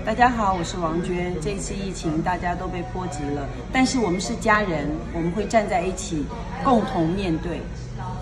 大家好，我是王娟。这次疫情大家都被波及了，但是我们是家人，我们会站在一起，共同面对。